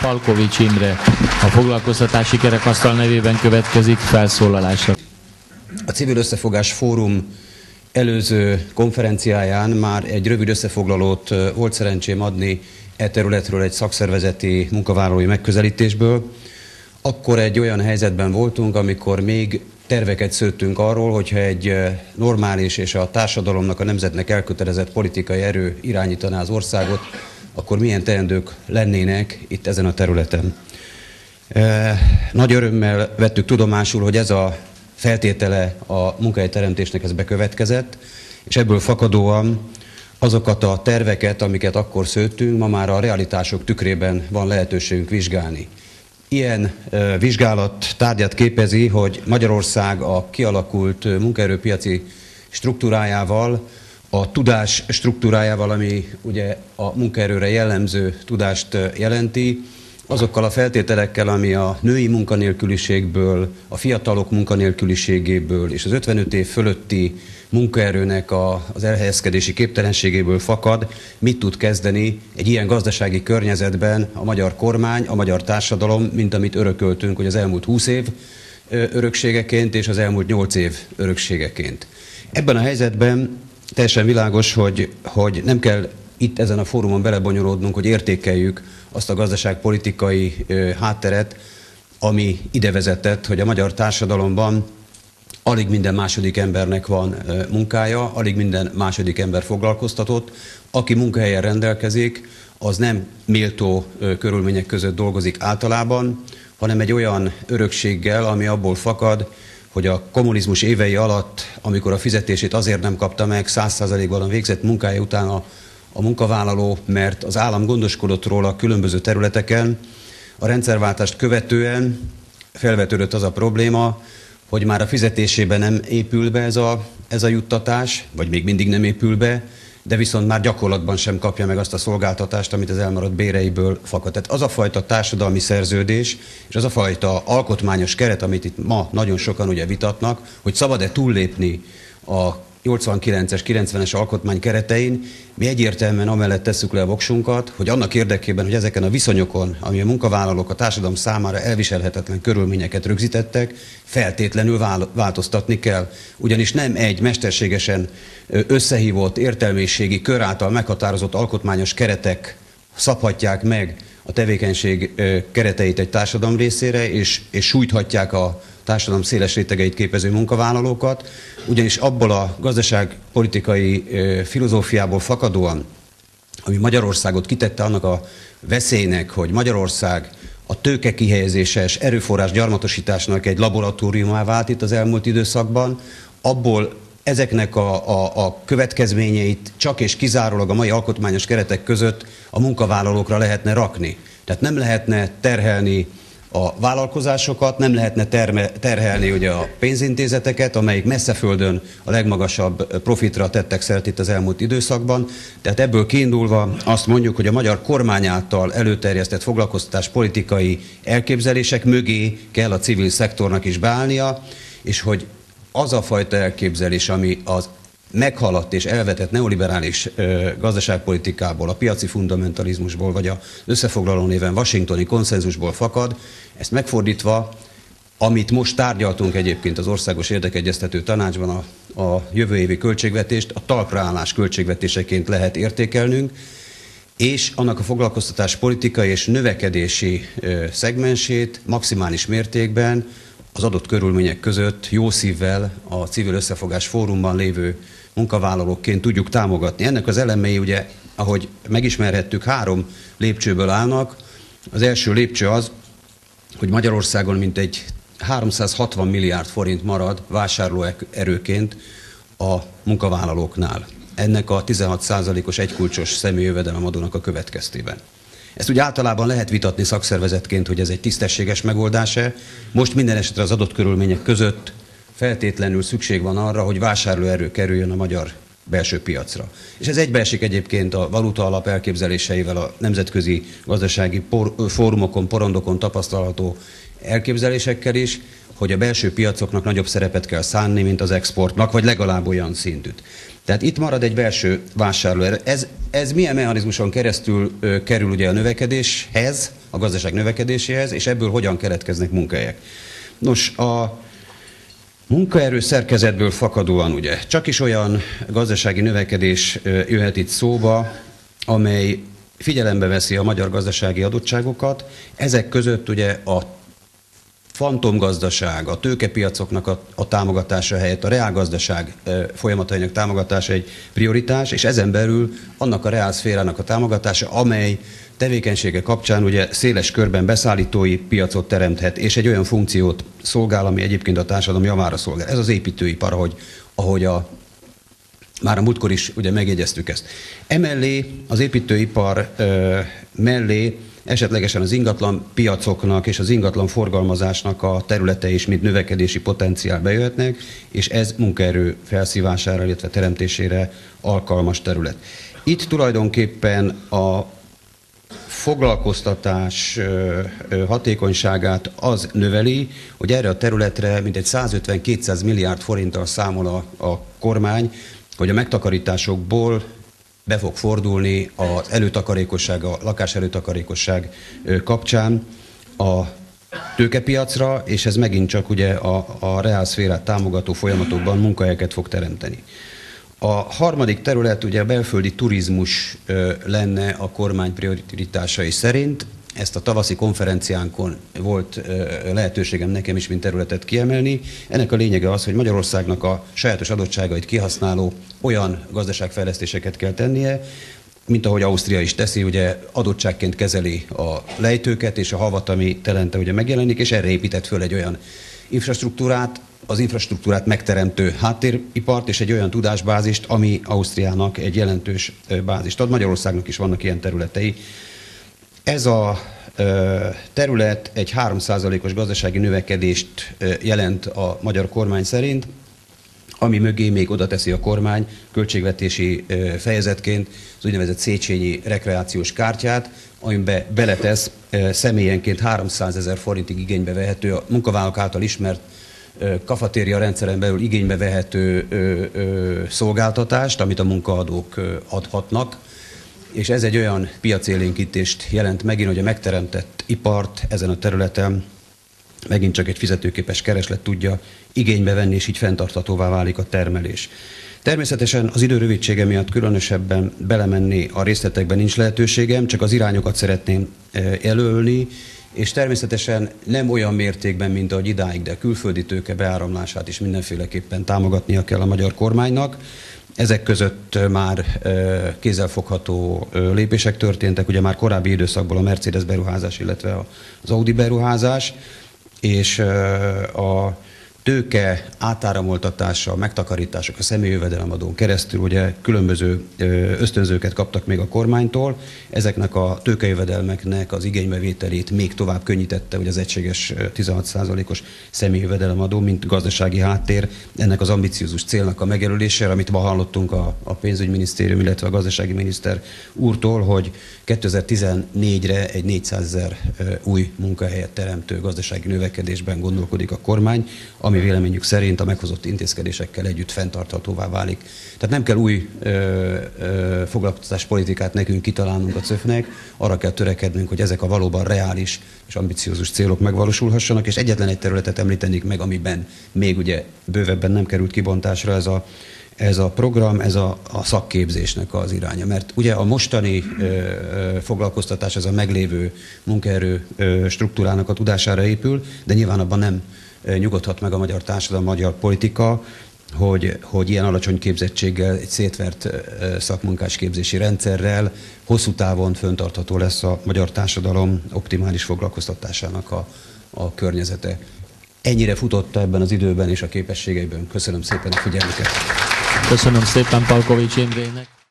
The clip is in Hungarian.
Palkovics Imre a Foglalkoztatási Kerekasztal nevében következik felszólalásra. A Civil Összefogás Fórum előző konferenciáján már egy rövid összefoglalót volt szerencsém adni e területről egy szakszervezeti munkavállalói megközelítésből. Akkor egy olyan helyzetben voltunk, amikor még terveket szőttünk arról, hogyha egy normális és a társadalomnak, a nemzetnek elkötelezett politikai erő irányítaná az országot, akkor milyen teendők lennének itt ezen a területen. Nagy örömmel vettük tudomásul, hogy ez a feltétele a munkahelyteremtésnek ez bekövetkezett, és ebből fakadóan azokat a terveket, amiket akkor szőttünk, ma már a realitások tükrében van lehetőségünk vizsgálni. Ilyen vizsgálat tárgyát képezi, hogy Magyarország a kialakult munkaerőpiaci struktúrájával, a tudás struktúrájával, ami ugye a munkaerőre jellemző tudást jelenti, azokkal a feltételekkel, ami a női munkanélküliségből, a fiatalok munkanélküliségéből és az 55 év fölötti munkaerőnek az elhelyezkedési képtelenségéből fakad, mit tud kezdeni egy ilyen gazdasági környezetben a magyar kormány, a magyar társadalom, mint amit örököltünk, hogy az elmúlt 20 év örökségeként és az elmúlt 8 év örökségeként. Ebben a helyzetben teljesen világos, hogy nem kell itt ezen a fórumon belebonyolódnunk, hogy értékeljük azt a gazdaságpolitikai hátteret, ami ide vezetett, hogy a magyar társadalomban alig minden második embernek van munkája, alig minden második ember foglalkoztatott. Aki munkahelyen rendelkezik, az nem méltó körülmények között dolgozik általában, hanem egy olyan örökséggel, ami abból fakad, hogy a kommunizmus évei alatt, amikor a fizetését azért nem kapta meg 100%-ban a végzett munkája után a munkavállaló, mert az állam gondoskodott róla különböző területeken, a rendszerváltást követően felvetődött az a probléma, hogy már a fizetésében nem épül be ez a juttatás, vagy még mindig nem épül be, de viszont már gyakorlatban sem kapja meg azt a szolgáltatást, amit az elmaradt béreiből fakad. Tehát az a fajta társadalmi szerződés, és az a fajta alkotmányos keret, amit itt ma nagyon sokan ugye vitatnak, hogy szabad-e túllépni a 89-es, 90-es alkotmány keretein, mi egyértelműen amellett tesszük le a voksunkat, hogy annak érdekében, hogy ezeken a viszonyokon, ami a munkavállalók a társadalom számára elviselhetetlen körülményeket rögzítettek, feltétlenül változtatni kell. Ugyanis nem egy mesterségesen összehívott értelmiségi kör által meghatározott alkotmányos keretek szabhatják meg a tevékenység kereteit egy társadalom részére, és sújthatják a társadalom széles rétegeit képező munkavállalókat, ugyanis abból a gazdaságpolitikai filozófiából fakadóan, ami Magyarországot kitette annak a veszélynek, hogy Magyarország a tőke kihelyezéses erőforrás gyarmatosításnak egy laboratóriumá vált itt az elmúlt időszakban, abból ezeknek a következményeit csak és kizárólag a mai alkotmányos keretek között a munkavállalókra lehetne rakni. Tehát nem lehetne terhelni a vállalkozásokat, nem lehetne terhelni ugye a pénzintézeteket, amelyik messzeföldön a legmagasabb profitra tettek szert itt az elmúlt időszakban. Tehát ebből kiindulva azt mondjuk, hogy a magyar kormány által előterjesztett foglalkoztatáspolitikai elképzelések mögé kell a civil szektornak is beállnia, és hogy az a fajta elképzelés, ami az meghaladt és elvetett neoliberális gazdaságpolitikából, a piaci fundamentalizmusból, vagy az összefoglaló néven washingtoni konszenzusból fakad, ezt megfordítva, amit most tárgyaltunk egyébként az Országos Érdekegyeztető Tanácsban, a jövő évi költségvetést, a talpraállás költségvetéseként lehet értékelnünk, és annak a foglalkoztatás politikai és növekedési szegmensét maximális mértékben az adott körülmények között jó szívvel a Civil Összefogás Fórumban lévő munkavállalókként tudjuk támogatni. Ennek az elemei ugye, ahogy megismerhettük, 3 lépcsőből állnak. Az első lépcső az, hogy Magyarországon mintegy 360 milliárd forint marad vásárlóerőként a munkavállalóknál. Ennek a 16%-os egykulcsos személyjövedelemadónak a következtében. Ezt ugye általában lehet vitatni szakszervezetként, hogy ez egy tisztességes megoldás-e. Most minden esetre az adott körülmények között feltétlenül szükség van arra, hogy vásárlóerő kerüljön a magyar belső piacra. És ez egybeesik egyébként a valuta alap elképzeléseivel, a nemzetközi gazdasági fórumokon, porondokon tapasztalható elképzelésekkel is, hogy a belső piacoknak nagyobb szerepet kell szánni, mint az exportnak, vagy legalább olyan szintűt. Tehát itt marad egy belső vásárlóerő. Ez milyen mechanizmuson keresztül kerül ugye a növekedéshez, a gazdaság növekedéséhez, és ebből hogyan keletkeznek munkahelyek? Nos, a munkaerő szerkezetből fakadóan ugye csak is olyan gazdasági növekedés jöhet itt szóba, amely figyelembe veszi a magyar gazdasági adottságokat. Ezek között ugye a fantomgazdaság, a tőkepiacoknak a támogatása helyett a reálgazdaság folyamatainak támogatása egy prioritás, és ezen belül annak a reálszférának a támogatása, amely tevékenysége kapcsán ugye széles körben beszállítói piacot teremthet, és egy olyan funkciót szolgál, ami egyébként a társadalom javára szolgál. Ez az építőipar, ahogy már a múltkor is ugye megjegyeztük ezt. Emellé az építőipar mellé esetlegesen az ingatlan piacoknak és az ingatlan forgalmazásnak a területe is, mint növekedési potenciál bejöhetnek, és ez munkaerő felszívására, illetve teremtésére alkalmas terület. Itt tulajdonképpen a foglalkoztatás hatékonyságát az növeli, hogy erre a területre mintegy 150-200 milliárd forinttal számol a kormány, hogy a megtakarításokból be fog fordulni az előtakarékosság, a lakás előtakarékosság kapcsán a tőkepiacra, és ez megint csak ugye a reálszférát támogató folyamatokban munkahelyeket fog teremteni. A harmadik terület ugye a belföldi turizmus lenne a kormány prioritásai szerint. Ezt a tavaszi konferenciánkon volt lehetőségem nekem is, mint területet kiemelni. Ennek a lényege az, hogy Magyarországnak a sajátos adottságait kihasználó olyan gazdaságfejlesztéseket kell tennie, mint ahogy Ausztria is teszi, ugye adottságként kezeli a lejtőket és a havat, ami telente ugye megjelenik, és erre épített föl egy olyan infrastruktúrát, az infrastruktúrát megteremtő háttéripart és egy olyan tudásbázist, ami Ausztriának egy jelentős bázist ad. Magyarországnak is vannak ilyen területei. Ez a terület egy 3%-os gazdasági növekedést jelent a magyar kormány szerint, ami mögé még oda teszi a kormány költségvetési fejezetként az úgynevezett Széchenyi rekreációs kártyát, amiben beletesz személyenként 300 000 forintig igénybe vehető, a munkavállalók által ismert kafatéria rendszeren belül igénybe vehető szolgáltatást, amit a munkaadók adhatnak, és ez egy olyan piacélénkítést jelent megint, hogy a megteremtett ipart ezen a területen megint csak egy fizetőképes kereslet tudja igénybe venni, és így fenntarthatóvá válik a termelés. Természetesen az idő rövidsége miatt különösebben belemenni a részletekben nincs lehetőségem, csak az irányokat szeretném jelölni, és természetesen nem olyan mértékben, mint ahogy idáig, de a külföldi tőke beáramlását is mindenféleképpen támogatnia kell a magyar kormánynak. Ezek között már kézzelfogható lépések történtek, ugye már korábbi időszakból a Mercedes beruházás, illetve az Audi beruházás, és a tőke átáramoltatása, a megtakarítások a személyi jövedelemadón keresztül ugye különböző ösztönzőket kaptak még a kormánytól. Ezeknek a tőkejövedelmeknek az igénybevételét még tovább könnyítette ugye az egységes 16%-os személyi jövedelemadó, mint gazdasági háttér ennek az ambiciózus célnak a megjelölésére, amit ma hallottunk a pénzügyminisztérium, illetve a gazdasági miniszter úrtól, hogy 2014-re egy 400 000 új munkahelyet teremtő gazdasági növekedésben gondolkodik a kormány, ami véleményük szerint a meghozott intézkedésekkel együtt fenntarthatóvá válik. Tehát nem kell új foglalkoztatáspolitikát nekünk kitalálnunk a CÖF-nek, arra kell törekednünk, hogy ezek a valóban reális és ambiciózus célok megvalósulhassanak, és egyetlen egy területet említenék meg, amiben még ugye bővebben nem került kibontásra ez a program, ez a szakképzésnek az iránya. Mert ugye a mostani foglalkoztatás, ez a meglévő munkaerő struktúrának a tudására épül, de nyilván abban nem nyugodhat meg a magyar társadalom, a magyar politika, hogy ilyen alacsony képzettséggel, egy szétvert szakmunkás képzési rendszerrel hosszú távon fenntartható lesz a magyar társadalom optimális foglalkoztatásának a környezete. Ennyire futotta ebben az időben és a képességeiben. Köszönöm szépen a figyelmüket. Köszönöm szépen Palkovics Imrének.